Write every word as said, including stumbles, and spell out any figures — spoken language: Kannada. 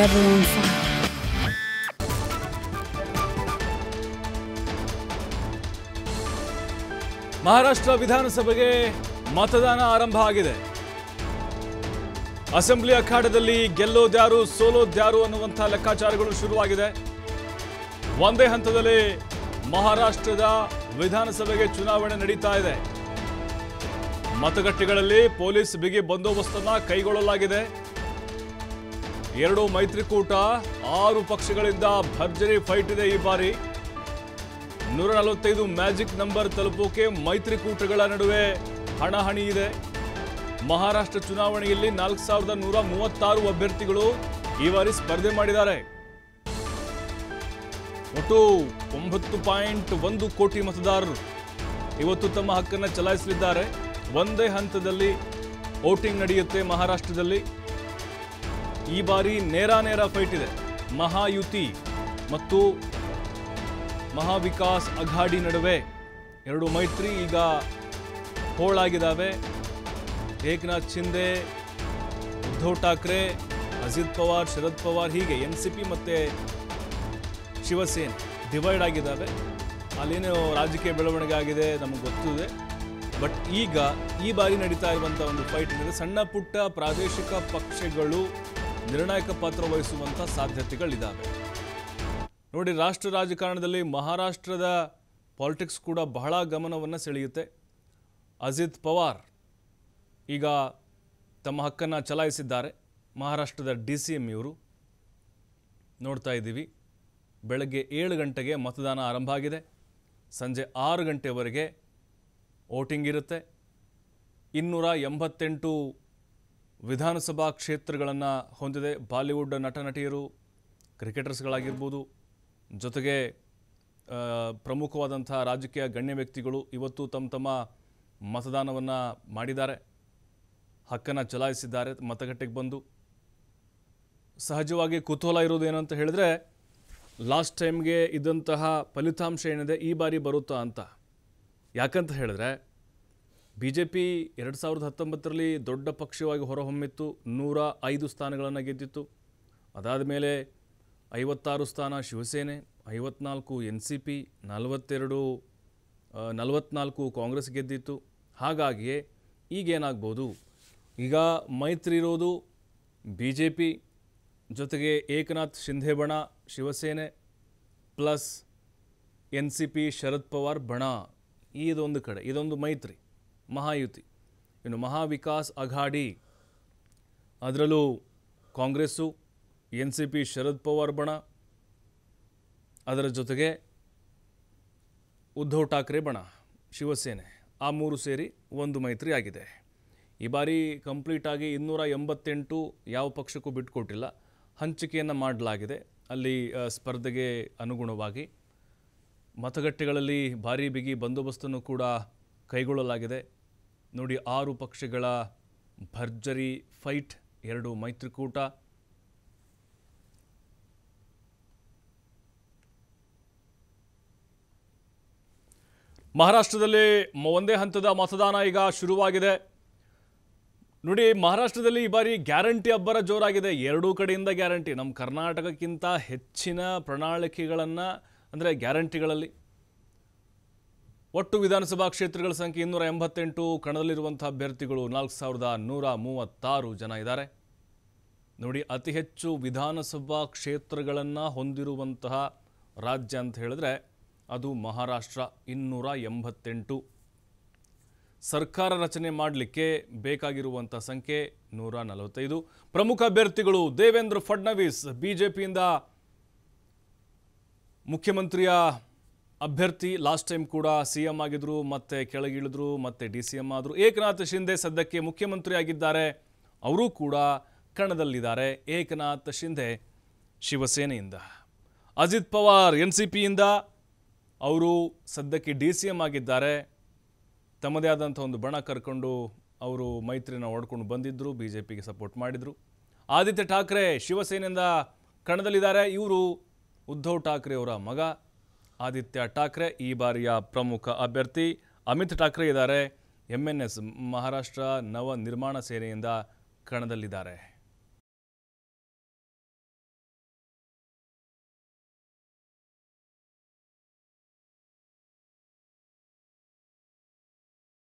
forever on fire. ಮಹಾರಾಷ್ಟ್ರ ವಿಧಾನಸಭೆಗೆ ಮತದಾನ ಆರಂಭ ಆಗಿದೆ. ಅಸೆಂಬ್ಲಿ ಅಖಾಡದಲ್ಲಿ ಗೆಲ್ಲೋದ್ಯಾರು ಸೋಲೋದ್ಯಾರು ಅನ್ನುವಂಥ ಲೆಕ್ಕಾಚಾರಗಳು ಶುರುವಾಗಿದೆ. ಒಂದೇ ಹಂತದಲ್ಲಿ ಮಹಾರಾಷ್ಟ್ರದ ವಿಧಾನಸಭೆಗೆ ಚುನಾವಣೆ ನಡೀತಾ ಇದೆ. ಮತಗಟ್ಟೆಗಳಲ್ಲಿ ಪೊಲೀಸ್ ಬಿಗಿ ಬಂದೋಬಸ್ತನ್ನ ಕೈಗೊಳ್ಳಲಾಗಿದೆ. ಎರಡು ಮೈತ್ರಿಕೂಟ ಆರು ಪಕ್ಷಗಳಿಂದ ಭರ್ಜರಿ ಫೈಟ್ ಇದೆ. ಈ ಬಾರಿ ನೂರ ನಲವತ್ತೈದು ಮ್ಯಾಜಿಕ್ ನಂಬರ್ ತಲುಪೋಕೆ ಮೈತ್ರಿಕೂಟಗಳ ನಡುವೆ ಹಣಾಹಣಿ ಇದೆ. ಮಹಾರಾಷ್ಟ್ರ ಚುನಾವಣೆಯಲ್ಲಿ ನಾಲ್ಕು ಸಾವಿರದ ನೂರ ಮೂವತ್ತಾರು ಅಭ್ಯರ್ಥಿಗಳು ಈ ಬಾರಿ ಸ್ಪರ್ಧೆ ಮಾಡಿದ್ದಾರೆ. ಒಟ್ಟು ಒಂಬತ್ತು ಪಾಯಿಂಟ್ ಒಂದು ಕೋಟಿ ಮತದಾರರು ಇವತ್ತು ತಮ್ಮ ಹಕ್ಕನ್ನು ಚಲಾಯಿಸಲಿದ್ದಾರೆ. ಒಂದೇ ಹಂತದಲ್ಲಿ ವೋಟಿಂಗ್ ನಡೆಯುತ್ತೆ ಮಹಾರಾಷ್ಟ್ರದಲ್ಲಿ. ಈ ಬಾರಿ ನೇರ ನೇರ ಫೈಟ್ ಇದೆ. ಮಹಾಯುತಿ ಮತ್ತು ಮಹಾವಿಕಾಸ್ ಅಘಾಡಿ ನಡುವೆ ಎರಡು ಮೈತ್ರಿ ಈಗ ಹೋಳಾಗಿದ್ದಾವೆ. ಏಕನಾಥ್ ಶಿಂದೆ, ಉದ್ಧವ್ ಠಾಕ್ರೆ, ಅಜಿತ್ ಪವಾರ್, ಶರದ್ ಪವಾರ್, ಹೀಗೆ ಎನ್ ಸಿ ಪಿ ಮತ್ತು ಶಿವಸೇನೆ ಡಿವೈಡ್ ಆಗಿದ್ದಾವೆ. ಅಲ್ಲೇನೋ ರಾಜಕೀಯ ಬೆಳವಣಿಗೆ ಆಗಿದೆ ನಮಗೆ ಗೊತ್ತಿದೆ. ಬಟ್ ಈಗ ಈ ಬಾರಿ ನಡೀತಾ ಇರುವಂಥ ಒಂದು ಫೈಟ್ ಇದೆ. ಸಣ್ಣ ಪುಟ್ಟ ಪ್ರಾದೇಶಿಕ ಪಕ್ಷಗಳು ನಿರ್ಣಾಯಕ ಪಾತ್ರ ವಹಿಸುವಂಥ ಸಾಧ್ಯತೆಗಳಿದ್ದಾವೆ. ನೋಡಿ, ರಾಷ್ಟ್ರ ರಾಜಕಾರಣದಲ್ಲಿ ಮಹಾರಾಷ್ಟ್ರದ ಪಾಲಿಟಿಕ್ಸ್ ಕೂಡ ಬಹಳ ಗಮನವನ್ನು ಸೆಳೆಯುತ್ತೆ. ಅಜಿತ್ ಪವಾರ್ ಈಗ ತಮ್ಮ ಹಕ್ಕನ್ನು ಚಲಾಯಿಸಿದ್ದಾರೆ. ಮಹಾರಾಷ್ಟ್ರದ ಡಿ ಸಿ ಎಂ ಇವರು ನೋಡ್ತಾ ಇದ್ದೀವಿ. ಬೆಳಗ್ಗೆ ಏಳು ಗಂಟೆಗೆ ಮತದಾನ ಆರಂಭ ಆಗಿದೆ. ಸಂಜೆ ಆರು ಗಂಟೆವರೆಗೆ ವೋಟಿಂಗ್ ಇರುತ್ತೆ. ಇನ್ನೂರ ಎಂಬತ್ತೆಂಟು ವಿಧಾನಸಭಾ ಕ್ಷೇತ್ರಗಳನ್ನು ಹೊಂದಿದೆ. ಬಾಲಿವುಡ್ ನಟ ನಟಿಯರು, ಕ್ರಿಕೆಟರ್ಸ್ಗಳಾಗಿರ್ಬೋದು, ಜೊತೆಗೆ ಪ್ರಮುಖವಾದಂಥ ರಾಜಕೀಯ ಗಣ್ಯ ವ್ಯಕ್ತಿಗಳು ಇವತ್ತು ತಮ್ಮ ತಮ್ಮ ಮತದಾನವನ್ನು ಮಾಡಿದ್ದಾರೆ, ಹಕ್ಕನ್ನು ಚಲಾಯಿಸಿದ್ದಾರೆ. ಮತಗಟ್ಟೆಗೆ ಬಂದು ಸಹಜವಾಗಿ ಕುತೂಹಲ ಇರೋದು ಏನು ಅಂತ ಹೇಳಿದ್ರೆ, ಲಾಸ್ಟ್ ಟೈಮ್ಗೆ ಇದ್ದಂತಹ ಫಲಿತಾಂಶ ಏನಿದೆ ಈ ಬಾರಿ ಬರುತ್ತಾ ಅಂತ. ಯಾಕಂತ ಹೇಳಿದ್ರೆ ಬಿ ಜೆ ಪಿ ಎರಡು ಸಾವಿರದ ಹತ್ತೊಂಬತ್ತರಲ್ಲಿ ದೊಡ್ಡ ಪಕ್ಷವಾಗಿ ಹೊರಹೊಮ್ಮಿತ್ತು. ನೂರ ಐದು ಸ್ಥಾನಗಳನ್ನು ಗೆದ್ದಿತ್ತು. ಅದಾದ ಮೇಲೆ ಐವತ್ತಾರು ಸ್ಥಾನ ಶಿವಸೇನೆ, ಐವತ್ನಾಲ್ಕು ಎನ್ ಸಿ ಪಿ, ನಲವತ್ತೆರಡು ನಲವತ್ನಾಲ್ಕು ಕಾಂಗ್ರೆಸ್ ಗೆದ್ದಿತ್ತು. ಹಾಗಾಗಿಯೇ ಈಗೇನಾಗ್ಬೋದು, ಈಗ ಮೈತ್ರಿ ಇರೋದು ಬಿ ಜೆ ಪಿ ಜೊತೆಗೆ ಏಕನಾಥ್ ಶಿಂಧೆ ಬಣ Shiv Sena plus N C P Sharad Pawar ಬಣ. ಇದೊಂದು ಕಡೆ, ಇದೊಂದು ಮೈತ್ರಿ ಮಹಾಯುತಿ. ಇನ್ನು ಮಹಾವಿಕಾಸ್ ಅಘಾಡಿ, ಅದರಲ್ಲೂ Congress, N C P Sharad Pawar ಬಣ, ಅದರ ಜೊತೆಗೆ ಉದ್ಧವ್ ಠಾಕ್ರೆ ಬಣ ಶಿವಸೇನೆ, ಆ ಮೂರು ಸೇರಿ ಒಂದು ಮೈತ್ರಿ ಆಗಿದೆ. ಈ ಬಾರಿ ಕಂಪ್ಲೀಟಾಗಿ ಇನ್ನೂರ ಎಂಬತ್ತೆಂಟು ಯಾವ ಪಕ್ಷಕ್ಕೂ ಬಿಟ್ಟುಕೊಟ್ಟಿಲ್ಲ, ಹಂಚಿಕೆಯನ್ನು ಮಾಡಲಾಗಿದೆ. ಅಲ್ಲಿ ಸ್ಪರ್ಧೆಗೆ ಅನುಗುಣವಾಗಿ ಮತಗಟ್ಟೆಗಳಲ್ಲಿ ಭಾರೀ ಬಿಗಿ ಬಂದೋಬಸ್ತನ್ನು ಕೂಡ ಕೈಗೊಳ್ಳಲಾಗಿದೆ. ನೋಡಿ, ಆರು ಪಕ್ಷಗಳ ಭರ್ಜರಿ ಫೈಟ್, ಎರಡು ಮೈತ್ರಿಕೂಟ. ಮಹಾರಾಷ್ಟ್ರದಲ್ಲಿ ಒಂದೇ ಹಂತದ ಮತದಾನ ಈಗ ಶುರುವಾಗಿದೆ. ನೋಡಿ, ಮಹಾರಾಷ್ಟ್ರದಲ್ಲಿ ಈ ಬಾರಿ ಗ್ಯಾರಂಟಿ ಅಬ್ಬರ ಜೋರಾಗಿದೆ. ಎರಡೂ ಕಡೆಯಿಂದ ಗ್ಯಾರಂಟಿ. ನಮ್ಮ ಕರ್ನಾಟಕಕ್ಕಿಂತ ಹೆಚ್ಚಿನ ಪ್ರಣಾಳಿಕೆಗಳನ್ನು, ಅಂದರೆ ಗ್ಯಾರಂಟಿಗಳಲ್ಲಿ ಒಟ್ಟು ವಿಧಾನಸಭಾ ಕ್ಷೇತ್ರಗಳ ಸಂಖ್ಯೆ ಇನ್ನೂರ ಎಂಬತ್ತೆಂಟು. ಕಣದಲ್ಲಿರುವಂಥ ಅಭ್ಯರ್ಥಿಗಳು ನಾಲ್ಕು ಸಾವಿರದ ನೂರ ಮೂವತ್ತಾರು ಜನ ಇದ್ದಾರೆ. ನೋಡಿ, ಅತಿ ಹೆಚ್ಚು ವಿಧಾನಸಭಾ ಕ್ಷೇತ್ರಗಳನ್ನು ಹೊಂದಿರುವಂತಹ ರಾಜ್ಯ ಅಂತ ಹೇಳಿದ್ರೆ ಅದು ಮಹಾರಾಷ್ಟ್ರ. ಇನ್ನೂರ ಎಂಬತ್ತೆಂಟು. ಸರ್ಕಾರ ರಚನೆ ಮಾಡಲಿಕ್ಕೆ ಬೇಕಾಗಿರುವಂಥ ಸಂಖ್ಯೆ ನೂರ ನಲವತ್ತೈದು. ಪ್ರಮುಖ ಅಭ್ಯರ್ಥಿಗಳು ದೇವೇಂದ್ರ ಫಡ್ನವೀಸ್ ಬಿ ಜೆ ಪಿಯಿಂದ ಮುಖ್ಯಮಂತ್ರಿಯ ಅಭ್ಯರ್ಥಿ. ಲಾಸ್ಟ್ ಟೈಮ್ ಕೂಡ ಸಿ ಎಂ ಆಗಿದ್ರು, ಮತ್ತೆ ಕೆಳಗಿಳಿದ್ರು, ಮತ್ತೆ ಡಿ ಸಿ ಎಂ ಆದರು. ಏಕನಾಥ್ ಶಿಂದೆ ಸದ್ಯಕ್ಕೆ ಮುಖ್ಯಮಂತ್ರಿ ಆಗಿದ್ದಾರೆ, ಅವರೂ ಕೂಡ ಕಣದಲ್ಲಿದ್ದಾರೆ. ಏಕನಾಥ್ ಶಿಂದೆ ಶಿವಸೇನೆಯಿಂದ. ಅಜಿತ್ ಪವಾರ್ ಎನ್ ಸಿ ಪಿಯಿಂದ, ಅವರು ಸದ್ಯಕ್ಕೆ ಡಿ ಸಿ ಎಂ ಆಗಿದ್ದಾರೆ. ತಮ್ಮದೇ ಆದಂಥ ಒಂದು ಬಣ ಕರ್ಕೊಂಡು ಅವರು ಮೈತ್ರಿನ ಹೊಡ್ಕೊಂಡು ಬಂದಿದ್ದರು, ಬಿ ಜೆ ಪಿಗೆ ಸಪೋರ್ಟ್ ಮಾಡಿದರು. ಆದಿತ್ಯ ಠಾಕ್ರೆ ಶಿವಸೇನೆಯಿಂದ ಕಣದಲ್ಲಿದ್ದಾರೆ. ಇವರು ಉದ್ಧವ್ ಠಾಕ್ರೆ ಅವರ ಮಗ ಆದಿತ್ಯ ಠಾಕ್ರೆ ಈ ಬಾರಿಯ ಪ್ರಮುಖ ಅಭ್ಯರ್ಥಿ. ಅಮಿತ್ ಠಾಕ್ರೆ ಇದ್ದಾರೆ, ಎಂ ಎನ್ ಎಸ್ ಮಹಾರಾಷ್ಟ್ರ ನವ ನಿರ್ಮಾಣ ಸೇನೆಯಿಂದ ಕಣದಲ್ಲಿದ್ದಾರೆ.